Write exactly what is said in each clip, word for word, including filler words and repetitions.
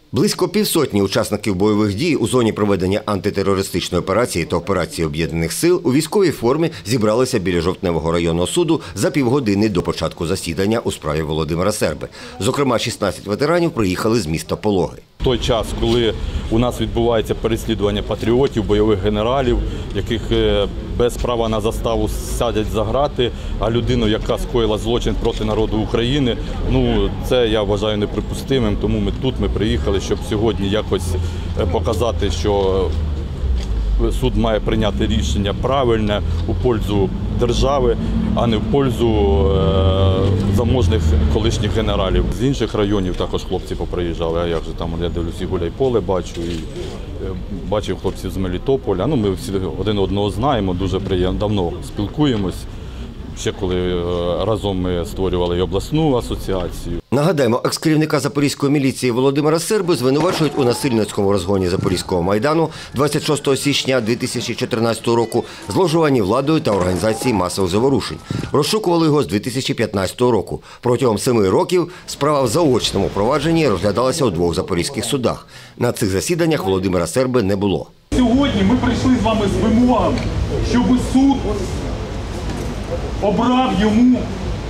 Близько півсотні учасників бойових дій у зоні проведення антитерористичної операції та операції Об'єднаних сил у військовій формі зібралися біля Жовтневого районного суду за півгодини до початку засідання у справі Володимира Серби. Зокрема, шістнадцять ветеранів приїхали з міста Пологи. В той час, коли у нас відбувається переслідування патріотів, бойових генералів, яких без права на заставу садять за грати, а людину, яка скоїла злочин проти народу України, ну це я вважаю неприпустимим. Тому ми тут ми приїхали, щоб сьогодні якось показати, що суд має прийняти рішення правильне у пользу держави, а не в пользу е, заможних колишніх генералів. З інших районів також хлопці поприїжджали, а як же там, я дивлюсь, і Гуляйполе бачу, і е, бачив хлопців з Мелітополя. Ну, ми всі один одного знаємо, дуже приємно, давно спілкуємось. Ще коли разом ми створювали і обласну асоціацію. Нагадаємо, екс-керівника Запорізької міліції Володимира Серби звинувачують у насильницькому розгоні Запорізького Майдану двадцять шостого січня дві тисячі чотирнадцятого року, зловживанні владою та організації масових заворушень. Розшукували його з дві тисячі п'ятнадцятого року. Протягом семи років справа в заочному провадженні розглядалася у двох запорізьких судах. На цих засіданнях Володимира Серби не було. Сьогодні ми прийшли з вами з вимогами, щоб суд обрав йому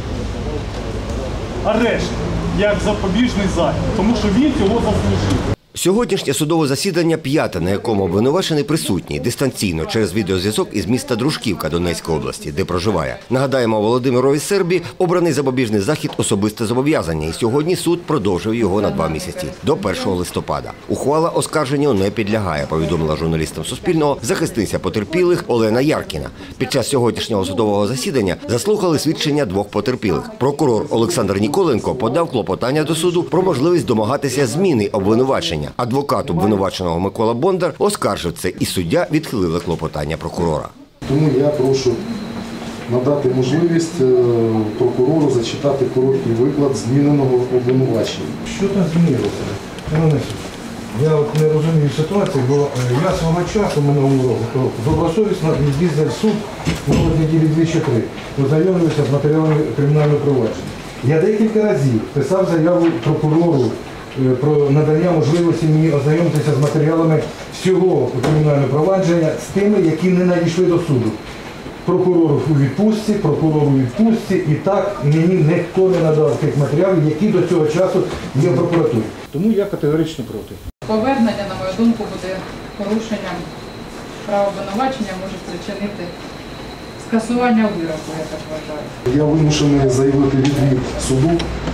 арешт як запобіжний захід, тому що він цього заслужив. Сьогоднішнє судове засідання п'яте, на якому обвинувачений присутній дистанційно через відеозв'язок із міста Дружківка Донецької області, де проживає. Нагадаємо, Володимирові Сербі обраний запобіжний захід особисте зобов'язання, і сьогодні суд продовжив його на два місяці, до першого листопада. Ухвала оскарженню не підлягає, повідомила журналістам Суспільного захисниця потерпілих Олена Яркіна. Під час сьогоднішнього судового засідання заслухали свідчення двох потерпілих. Прокурор Олександр Ніколенко подав клопотання до суду про можливість домагатися зміни обвинувачення. Адвокат обвинуваченого Микола Бондар оскаржив це, і суддя відхилила клопотання прокурора. Тому я прошу надати можливість прокурору зачитати короткий виклад зміненого обвинувачення. Що там змінилося? Я от не розумію ситуацію, бо я свого часу минулого року добросовісно їздив в суд в неділі двічі-три, ознайомився з матеріалами кримінального провадження. Я декілька разів писав заяву прокурору про надання можливості мені ознайомитися з матеріалами всього кримінального провадження з тими, які не надійшли до суду. Прокурор у відпустці, прокурор у відпустці, і так мені ніхто не надав тих матеріалів, які до цього часу є в прокуратурі. Тому я категорично проти. Повернення, на мою думку, буде порушенням права обвинувачення, може спричинити скасування вироку, я так вважаю. Я вимушений заявити відвід суду,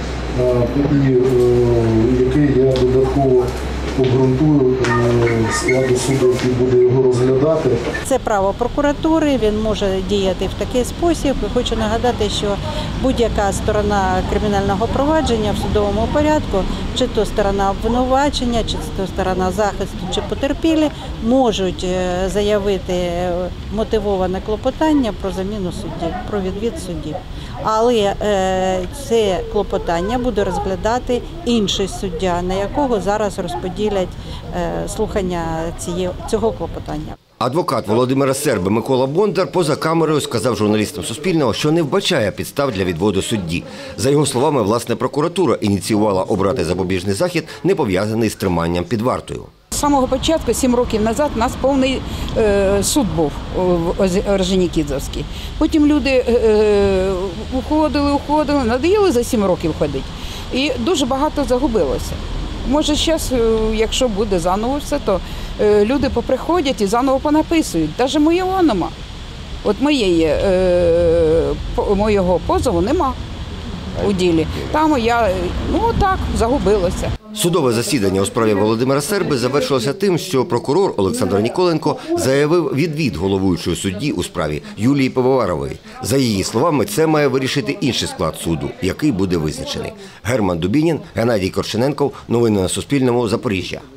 який я додатково обґрунтую складу суду, який буде його розглядати. Це право прокуратури, він може діяти в такий спосіб. Хочу нагадати, що будь-яка сторона кримінального провадження в судовому порядку, чи то сторона обвинувачення, чи то сторона захисту, чи потерпілі, можуть заявити мотивоване клопотання про заміну судді, про відвід судді. Але це клопотання буде розглядати інший суддя, на якого зараз розподілять слухання цього клопотання. Адвокат Володимира Серби Микола Бондар поза камерою сказав журналістам Суспільного, що не вбачає підстав для відводу судді. За його словами, власне, прокуратура ініціювала обрати запобіжний захід, не пов'язаний з триманням під вартою. З самого початку, сім років назад, у нас повний е, суд був в Орджонікідзевській. Потім люди е, уходили, уходили, надоїли за сім років ходити. І дуже багато загубилося. Може, зараз, якщо буде заново все, то е, люди поприходять і заново понаписують. Навіть моєго нема. От моєї, е, моєго позову нема у ділі. Там я, ну так, загубилося. Судове засідання у справі Володимира Серби завершилося тим, що прокурор Олександр Ніколенко заявив відвід головуючої судді у справі Юлії Пивоварової. За її словами, це має вирішити інший склад суду, який буде визначений. Герман Дубінін, Геннадій Корчененков. Новини на Суспільному. Запоріжжя.